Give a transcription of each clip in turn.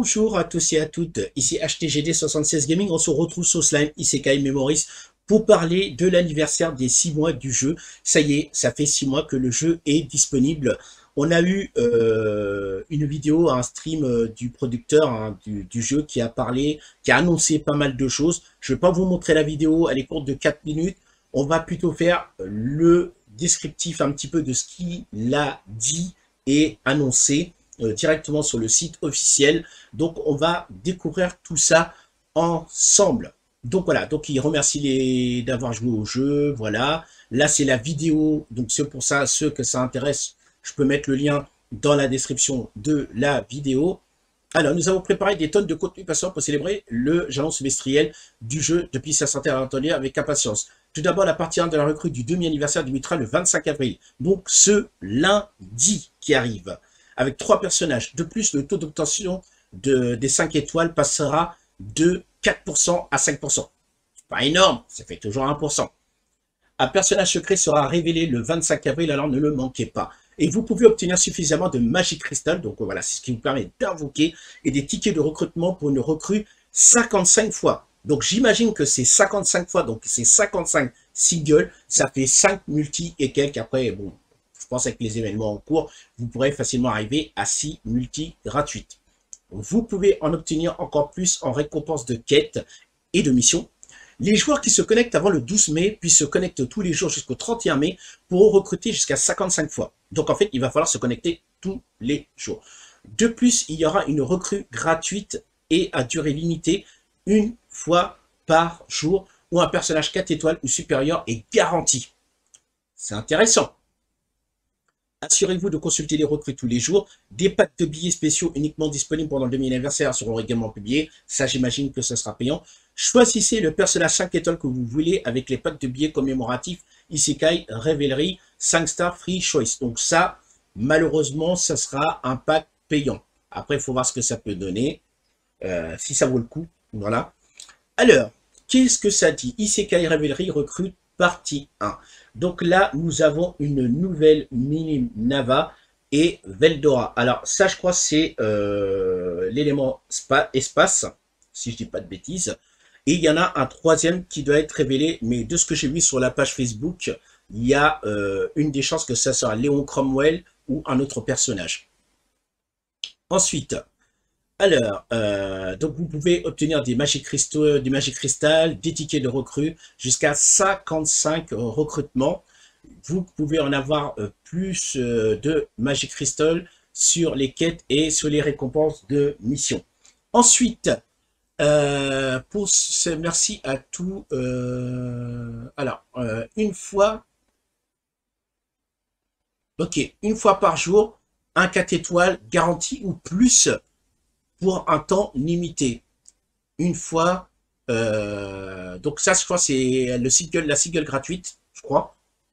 Bonjour à tous et à toutes, ici HTGD76 Gaming, on se retrouve sur Slime Isekai Memories pour parler de l'anniversaire des 6 mois du jeu. Ça y est, ça fait 6 mois que le jeu est disponible. On a eu une vidéo, un stream du producteur du jeu qui a parlé, qui a annoncé pas mal de choses. Je ne vais pas vous montrer la vidéo, elle est courte de 4 minutes. On va plutôt faire le descriptif un petit peu de ce qu'il a dit et annoncé directement sur le site officiel. Donc on va découvrir tout ça ensemble. Donc voilà, donc il remercie d'avoir joué au jeu, voilà. Là c'est la vidéo, donc c'est pour ça, ceux que ça intéresse, je peux mettre le lien dans la description de la vidéo. Alors nous avons préparé des tonnes de contenu passant pour célébrer le jalon semestriel du jeu depuis sa sortie à l'atelier avec impatience. Tout d'abord la partie 1 de la recrue du demi-anniversaire débutera le 25 avril, donc ce lundi qui arrive, avec 3 personnages. De plus, le taux d'obtention des 5 étoiles passera de 4% à 5%. Pas énorme, ça fait toujours 1%. Un personnage secret sera révélé le 25 avril, alors ne le manquez pas. Et vous pouvez obtenir suffisamment de Magic Crystal, donc voilà, c'est ce qui vous permet d'invoquer, et des tickets de recrutement pour une recrue 55 fois. Donc j'imagine que c'est 55 fois, donc c'est 55 singles, ça fait 5 multi et quelques. Après, bon, je pense avec les événements en cours, vous pourrez facilement arriver à 6 multi gratuites. Vous pouvez en obtenir encore plus en récompense de quêtes et de missions. Les joueurs qui se connectent avant le 12 mai, puis se connectent tous les jours jusqu'au 31 mai, pourront recruter jusqu'à 55 fois. Donc en fait, il va falloir se connecter tous les jours. De plus, il y aura une recrue gratuite et à durée limitée, une fois par jour, où un personnage 4 étoiles ou supérieur est garanti. C'est intéressant. Assurez-vous de consulter les recrues tous les jours. Des packs de billets spéciaux uniquement disponibles pendant le demi-anniversaire seront également publiés. Ça, j'imagine que ce sera payant. Choisissez le personnage 5 étoiles que vous voulez avec les packs de billets commémoratifs Isekai, Révélerie, 5 stars, Free Choice. Donc ça, malheureusement, ça sera un pack payant. Après, il faut voir ce que ça peut donner, si ça vaut le coup. Voilà. Alors, qu'est-ce que ça dit? Isekai Révélerie recrute partie 1. Donc là, nous avons une nouvelle mini Nava et Veldora. Alors ça, je crois, c'est l'élément espace, si je dis pas de bêtises. Et il y en a un troisième qui doit être révélé, mais de ce que j'ai vu sur la page Facebook, il y a une des chances que ça sera Léon Cromwell ou un autre personnage. Ensuite, alors, donc vous pouvez obtenir des Magic Crystal, des tickets de recrue, jusqu'à 55 recrutements. Vous pouvez en avoir plus de Magic Crystal sur les quêtes et sur les récompenses de mission. Ensuite, merci à tous. Alors, une fois par jour, un 4 étoiles garanti ou plus pour un temps limité. Une fois, donc ça, je crois, c'est la single gratuite, je crois.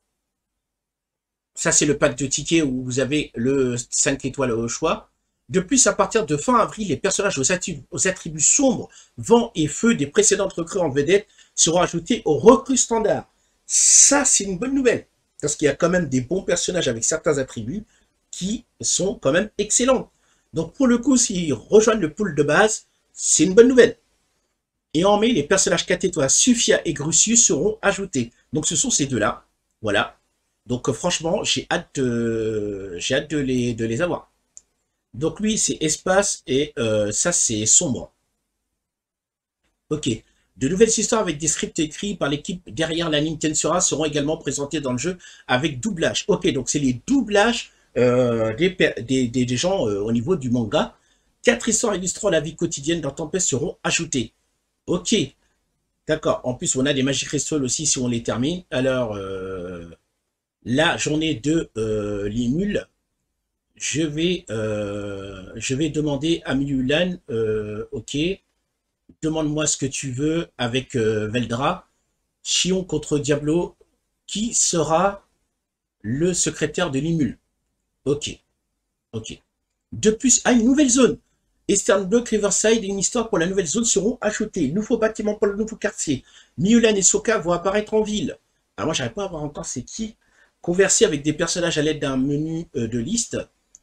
Ça, c'est le pack de tickets où vous avez le 5 étoiles au choix. De plus, à partir de fin avril, les personnages aux attributs sombres, vent et feu des précédentes recrues en vedette seront ajoutés aux recrues standards. Ça, c'est une bonne nouvelle, parce qu'il y a quand même des bons personnages avec certains attributs qui sont quand même excellents. Donc pour le coup, s'ils rejoignent le pool de base, c'est une bonne nouvelle. Et en mai, les personnages 4 étoiles, Sufia et Grucius seront ajoutés. Donc ce sont ces deux-là. Voilà. Donc franchement, j'ai hâte de les avoir. Donc lui, c'est espace et ça, c'est sombre. Ok. De nouvelles histoires avec des scripts écrits par l'équipe derrière l'anime Tensura seront également présentées dans le jeu avec doublage. Ok, donc c'est les doublages des gens au niveau du manga. 4 histoires illustrant la vie quotidienne dans Tempest seront ajoutées. Ok, d'accord. En plus, on a des Magic Crystal aussi si on les termine. Alors, la journée de Limul, je vais demander à Miulan, ok, demande-moi ce que tu veux avec Veldra. Chion contre Diablo, qui sera le secrétaire de Limul? Ok, ok. De plus, une nouvelle zone. Eastern Block, Riverside et une histoire pour la nouvelle zone seront ajoutées. Nouveaux bâtiments pour le nouveau quartier. Miulan et Sokka vont apparaître en ville. Alors moi, j'arrive pas à voir encore c'est qui. Converser avec des personnages à l'aide d'un menu de liste.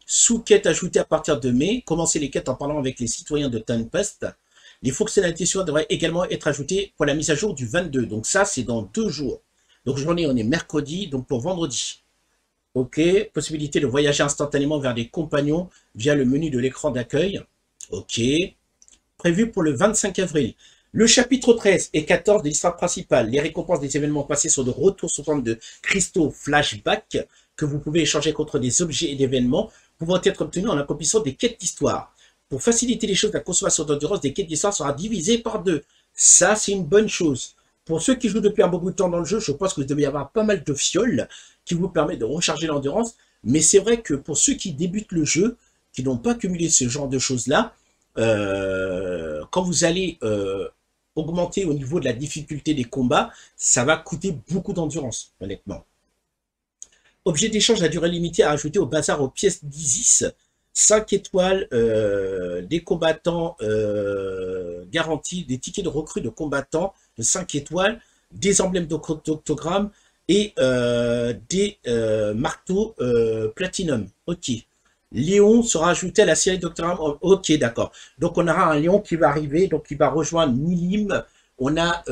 Sous-quête ajoutée à partir de mai. Commencez les quêtes en parlant avec les citoyens de Tempest. Les fonctionnalités suivantes devraient également être ajoutées pour la mise à jour du 22. Donc ça, c'est dans 2 jours. Donc journée, on est mercredi, donc pour vendredi. Ok, possibilité de voyager instantanément vers des compagnons via le menu de l'écran d'accueil. Ok, prévu pour le 25 avril. Le chapitre 13 et 14 de l'histoire principale, les récompenses des événements passés sont de retour sous forme de cristaux flashback que vous pouvez échanger contre des objets et d'événements pouvant être obtenus en accomplissant des quêtes d'histoire. Pour faciliter les choses, la consommation d'endurance des quêtes d'histoire sera divisée par 2. Ça, c'est une bonne chose. Pour ceux qui jouent depuis un bon bout de temps dans le jeu, je pense que vous devez y avoir pas mal de fioles qui vous permettent de recharger l'endurance. Mais c'est vrai que pour ceux qui débutent le jeu, qui n'ont pas cumulé ce genre de choses-là, quand vous allez augmenter au niveau de la difficulté des combats, ça va coûter beaucoup d'endurance, honnêtement. Objet d'échange à durée limitée à ajouter au bazar aux pièces d'Isis. 5 étoiles, des combattants garantis, des tickets de recrue de combattants de 5 étoiles, des emblèmes d'octogramme et des marteaux platinum. Ok. Léon sera ajouté à la série d'octogramme. Ok, d'accord. Donc on aura un Léon qui va arriver, donc il va rejoindre Milim. On a,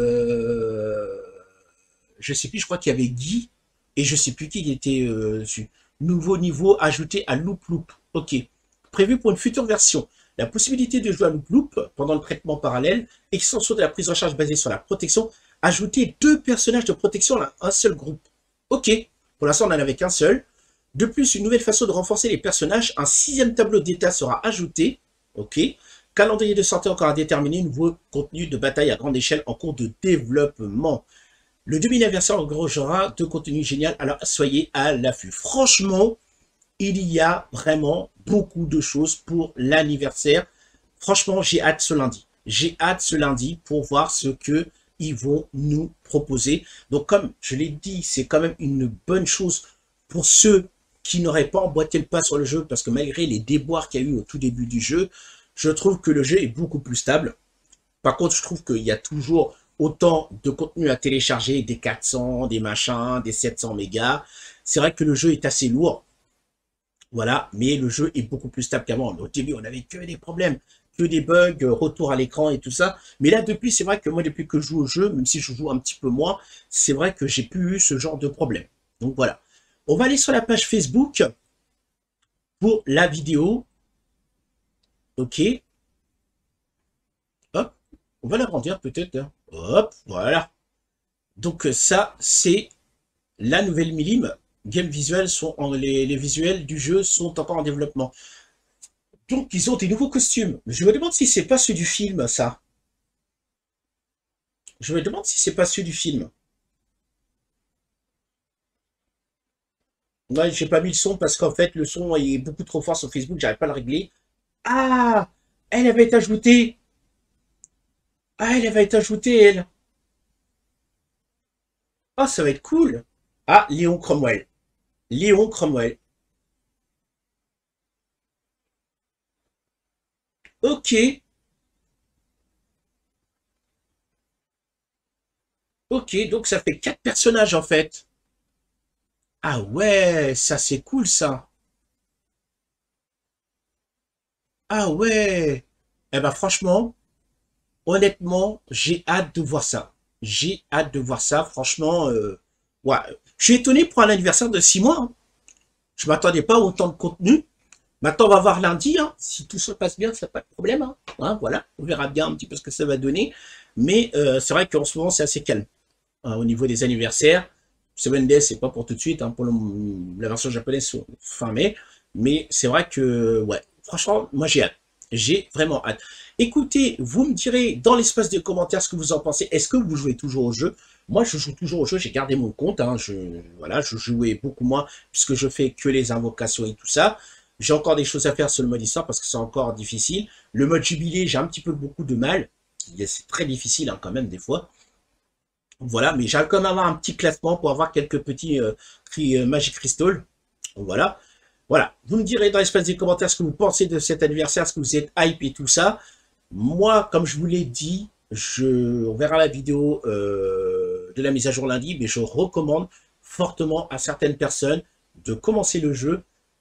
je sais plus, je crois qu'il y avait Guy et je sais plus qui était dessus. Nouveau niveau ajouté à Loop Loop. Ok. Prévu pour une future version. La possibilité de jouer à Loop Loop pendant le traitement parallèle. Extension de la prise en charge basée sur la protection. Ajouter 2 personnages de protection à un seul groupe. Ok. Pour l'instant, on n'en avait qu'un seul. De plus, une nouvelle façon de renforcer les personnages. Un 6e tableau d'état sera ajouté. Ok. Calendrier de sortie encore à déterminer. Nouveau contenu de bataille à grande échelle en cours de développement. Le demi-anniversaire regorgera de contenu génial, alors soyez à l'affût. Franchement, il y a vraiment beaucoup de choses pour l'anniversaire. Franchement, j'ai hâte ce lundi. J'ai hâte ce lundi pour voir ce qu'ils vont nous proposer. Donc, comme je l'ai dit, c'est quand même une bonne chose pour ceux qui n'auraient pas emboîté le pas sur le jeu, parce que malgré les déboires qu'il y a eu au tout début du jeu, je trouve que le jeu est beaucoup plus stable. Par contre, je trouve qu'il y a toujours autant de contenu à télécharger, des 400, des machins, des 700 mégas. C'est vrai que le jeu est assez lourd. Voilà, mais le jeu est beaucoup plus stable qu'avant. Au début, on avait que des problèmes, que des bugs, retour à l'écran et tout ça. Mais là, depuis, c'est vrai que moi, depuis que je joue au jeu, même si je joue un petit peu moins, c'est vrai que j'ai plus eu ce genre de problème. Donc voilà. On va aller sur la page Facebook pour la vidéo. Ok. Hop. On va l'agrandir peut-être. Hein. Hop, voilà. Donc ça, c'est la nouvelle Milim. Game visuels sont les visuels du jeu sont encore en développement. Donc ils ont des nouveaux costumes. Je me demande si c'est pas ceux du film, ça. Je me demande si c'est pas ceux du film. Ouais, j'ai pas mis le son parce qu'en fait le son est beaucoup trop fort sur Facebook, j'arrive pas à le régler. Ah, elle avait été ajoutée. Ah, elle avait été ajoutée, elle. Ah, ça va être cool. Ah, Léon Cromwell. Léon Cromwell. Ok, ok, donc ça fait 4 personnages en fait. Ah ouais, ça c'est cool ça. Ah ouais. Eh ben franchement, honnêtement, j'ai hâte de voir ça. J'ai hâte de voir ça, franchement. Ouais. Je suis étonné pour un anniversaire de 6 mois. Hein. Je m'attendais pas à autant de contenu. Maintenant, on va voir lundi. Hein. Si tout se passe bien, ça n'a pas de problème. Hein. Hein, voilà, on verra bien un petit peu ce que ça va donner. Mais c'est vrai qu'en ce moment, c'est assez calme. Hein, au niveau des anniversaires. 7 Days, c'est pas pour tout de suite. Hein, pour la version japonaise, c'est fin mai. Mais c'est vrai que, ouais, franchement, moi j'ai hâte. J'ai vraiment hâte. Écoutez, vous me direz dans l'espace des commentaires ce que vous en pensez. Est-ce que vous jouez toujours au jeu? Moi, je joue toujours au jeu. J'ai gardé mon compte. Hein, voilà, je jouais beaucoup moins puisque je fais que les invocations et tout ça. J'ai encore des choses à faire sur le mode histoire parce que c'est encore difficile. Le mode jubilé, j'ai un petit peu beaucoup de mal. C'est très difficile hein, quand même des fois. Voilà, mais j'arrive quand même à avoir un petit classement pour avoir quelques petits Magic Crystal. Voilà. Voilà. Vous me direz dans l'espace des commentaires ce que vous pensez de cet anniversaire, ce que vous êtes hype et tout ça. Moi, comme je vous l'ai dit, on verra la vidéo de la mise à jour lundi, mais je recommande fortement à certaines personnes de commencer le jeu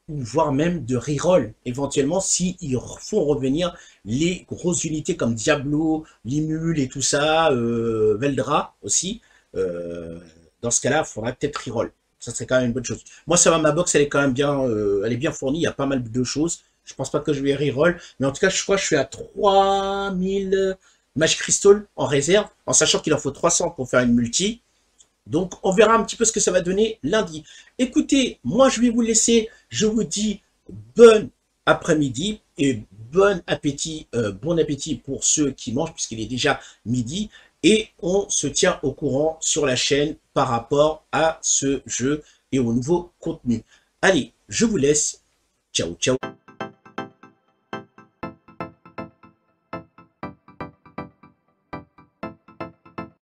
ou voire même de reroll, éventuellement, s'ils font revenir les grosses unités comme Diablo, Limul et tout ça, Veldra aussi. Euh, Dans ce cas-là, il faudra peut-être reroll. Ça serait quand même une bonne chose. Moi, ça va, ma box, elle est quand même bien, elle est bien fournie. Il y a pas mal de choses. Je pense pas que je vais reroll. Mais en tout cas, je crois que je suis à 3000 Mage Crystal en réserve, en sachant qu'il en faut 300 pour faire une multi. Donc, on verra un petit peu ce que ça va donner lundi. Écoutez, moi, je vais vous laisser. Je vous dis bon après-midi et bon appétit pour ceux qui mangent, puisqu'il est déjà midi. Et on se tient au courant sur la chaîne par rapport à ce jeu et au nouveau contenu. Allez, je vous laisse. Ciao, ciao.